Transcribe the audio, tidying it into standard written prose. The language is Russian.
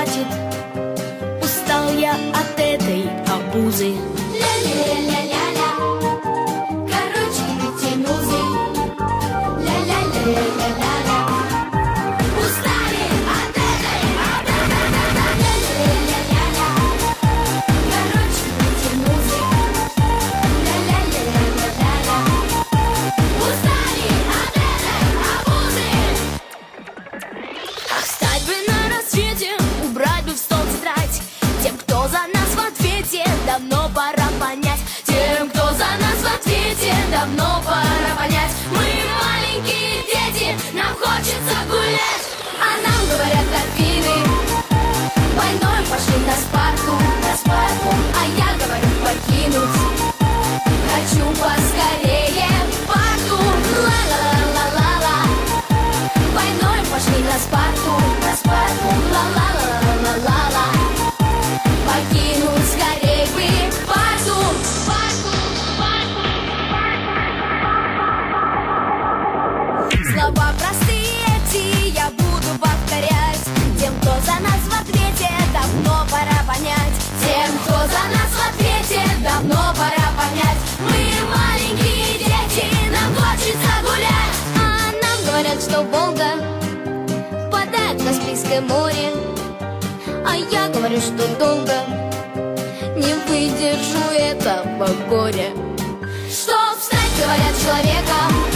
хватит, устал я от этой обузы. Ля-ля-ля-ля-ля, короче, тянузы. Ля-ля-ля-ля-ля-ля, устали от этой ля-ля-ля-ля-ля, короче, тянузы. Ля-ля-ля-ля-ля-ля, устали от этой обузы. Ах, встать бы на рассвете, убрать бы в стол тетрадь. Тем, кто за нас в ответе, давно пора понять. Тем, кто за нас в ответе, давно пора понять. Мы маленькие дети, нам хочется гулять. А нам говорят дофины, войной пошли на Спарту, на Спарту. А я говорю покинуть, хочу поскорее парту. Ла-ла-ла-ла-ла, войной пошли на Спарту, на Спарту. Ла-ла-ла-ла-ла-ла, покинуть скорей бы парту, парту, парту. Слова простые эти я буду повторять. Тем, кто за нас в ответе, давно пора понять. Тем, кто за нас в ответе, давно пора понять. Мы маленькие дети, нам хочется гулять. А нам говорят, что Волга впадает в Каспийское море. А я говорю, что долго не выдержу этого горя. Чтоб стать, говорят, человеком,